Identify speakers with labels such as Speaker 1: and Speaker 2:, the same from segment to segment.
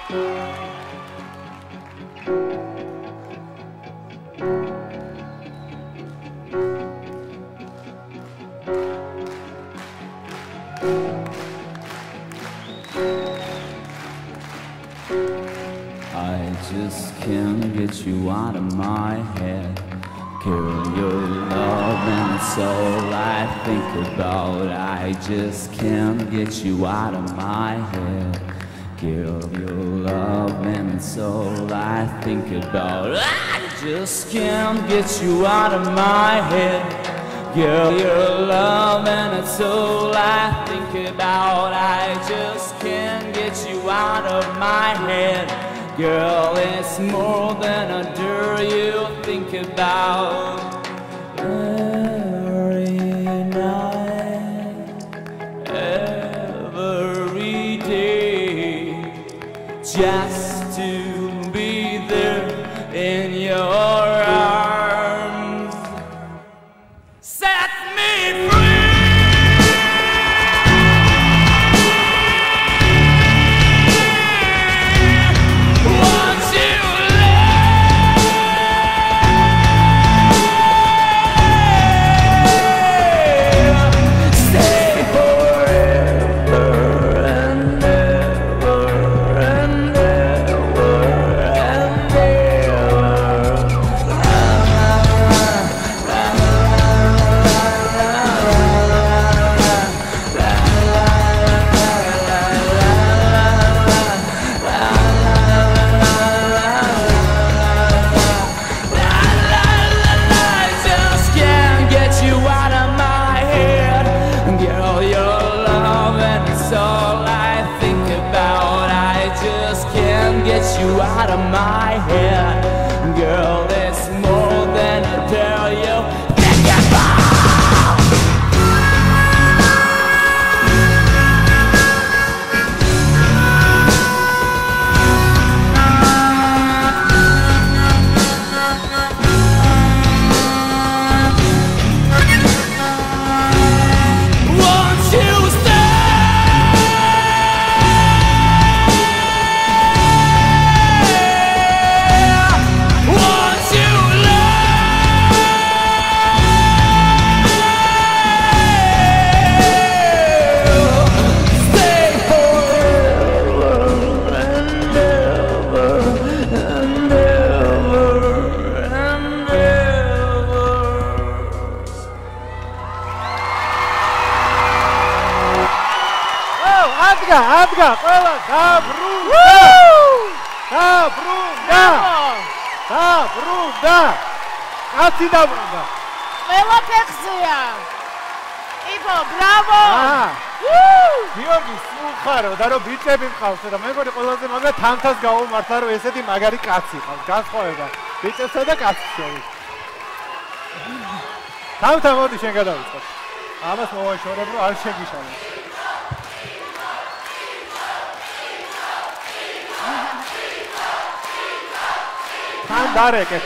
Speaker 1: I just can't get you out of my head. Girl, your love and it's all I think about. I just can't get you out of my head. Girl, your love and it's all I think about. I just can't get you out of my head. Girl, your love and it's all I think about. I just can't get you out of my head. Girl, it's more than a dare you think about. Every night, every day, just to be there in your arms. Set me free. Get you out of my head, girl. It's more than I dare you think about. Won't you stay?
Speaker 2: Adga, ყველა დაბრუნდა. კაცი დაბრუნდა.
Speaker 3: ყველა ფეხზეა. იფო, ბრავო.
Speaker 2: გიორგი, სულხარო და რომ ბიჭები მყავს და მეგონი ყველაზე მაგა თანთას გავუმართა რომ ესეთი მაგარი კაცი ყავს. განსხვავება ბიჭებსა და კაცის შორის. თანთა მოდი შენ გადავიწყოთ. ამას მოვაშორებ რომ არ შეგიშალოს. თან დარეკეთ.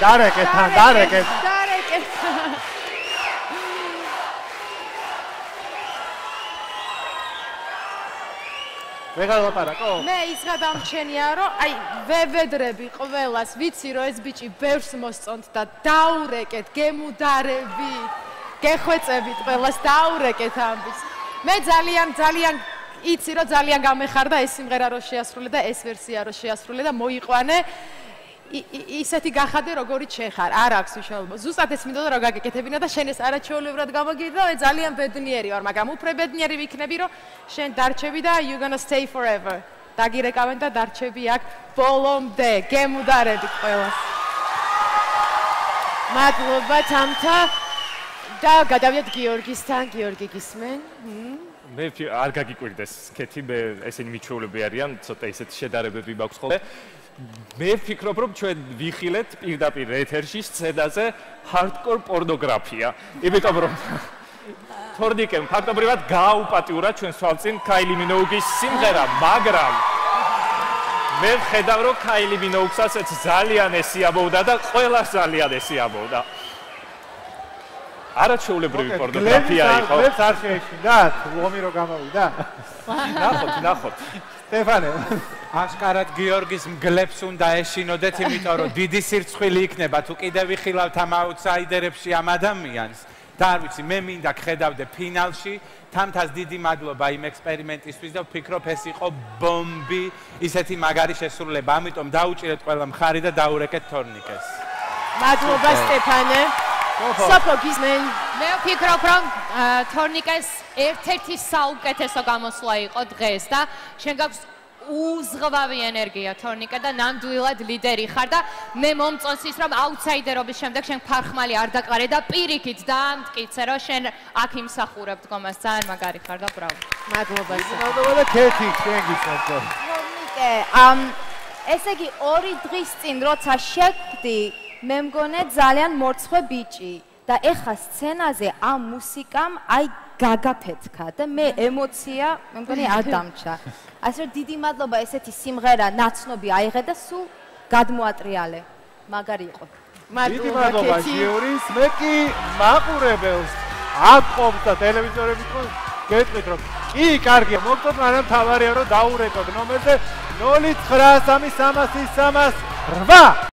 Speaker 2: ვეღარლაპარაკო?
Speaker 3: მე ის გადამჩენია, რომ აი ვევედრები ყველას, ვიცი რომ ეს ბიჭი ბევრს მოსწონთ და დაურეკეთ, გემუდარებით, გეხვეწებით ყველას, დაურეკეთ ამ ბიჭს. მე ძალიან იცი რომ ძალიან გამეხარდა ეს სიმღერა რო შეასრულე და ეს ვერსია რო შეასრულე და მოიყვანე. ისეთი გახადე როგორიც შეხარ, არ აქვს მნიშვნელობა. ზუსტად ეს მინდოდა რომ გაგეკეთებინა და შენ ეს არაჩვეულებრივად გამოგიდო, ძალიან ბედნიერი ვარ, მაგრამ უფრო ბედნიერი ვიქნები, რომ შენ დარჩები და you gonna stay forever. დაგირეკავენ და დარჩები აქ ბოლომდე. გემუდარებით ყველას. მადლობა თამთა და გადავიდეთ გიორგისთან. გიორგი გისმენ?
Speaker 4: მე არ გაგიკვირდეს კეთი, მე ესენი მიჩვეულები არიან, ცოტა ისეთი შედარებები მაქვს ხოლმე. მე ვფიქრობ, რომ ჩვენ ვიხილეთ პირდაპირ ეთერში სცენაზე hardcore პორნოგრაფია. იმიტომ რომ თორნიკემ ფაქტობრივად გააუპატიურა ჩვენს თვალწინ Kylie Minogue-ის სიმღერა, მაგრამ მე ვხედავ, რომ Kylie Minogue-საც ძალიან ესიამოვდა და ყველას ძალიან ესიამოვდა. არაჩვეულებრივი პორნოგრაფია იყო.
Speaker 2: გლებს არ შეეშინდათ, ლომი რო გამოვიდა.
Speaker 4: ნახოთ.
Speaker 2: სტეფანე,
Speaker 5: აშკარად გიორგის მგლებს უნდა ეშინოდეთ, იმიტომ რომ დიდი სირცხვილი იქნება თუ კიდევ ვიხილავთ ამ აუთსაიდერებში ამ ადამიანს. და არ ვიცი, მე მინდა გხედავდე ფინალში, თამთას დიდი მადლობა იმ ექსპერიმენტისთვის და ვფიქრობ ეს იყო ბომბი, ისეთი მაგარი შესრულება, ამიტომ დაუჭირეთ ყველა მხარი და დაურეკეთ თორნიკეს.
Speaker 3: მადლობა სტეფანე. სოფო გიზმენ.
Speaker 6: მე ვფიქრობ რომ თორნიკეს ერთ-ერთი საუკეთესო გამოსვლა იყო დღეს და შენ გაქვს უზღვავი ენერგია თორნიკა და ნამდვილად ლიდერი ხარ და მე მომწონს ის რომ აუთსაიდერობის შემდეგ შენ ფარხმალი არ დაყარე და პირიქით დაამტკიცე რომ შენ აქ იმსახურებ დგომას ძალიან მაგარი ხარ და ბრავო.
Speaker 3: მადლობა.
Speaker 2: მადლობა და ქეთი შენ გისმენთ.
Speaker 7: თორნიკე, ესე იგი 2 დღის წინ როცა შეკვდი, მე მგონე ძალიან მორცხვე ბიჭი და ეხა სცენაზე ამ მუსიკამ აი გაგაფეთქა და მე ემოცია მე მგონი არ დამჭა. ასე რომ დიდი მადლობა ესეთი სიმღერა ნაცნობი აიღე და სულ გადმოატრიალე. მაგარი იყო.
Speaker 2: დიდი მადლობა ჟიურის, მე კი მაყურებელს აკობს და ტელევიზორები თქო გეტყვით რომ კი კარგია, მოგწონთ, მაგრამ თავარია რომ დაურეკოთ ნომერზე 0933303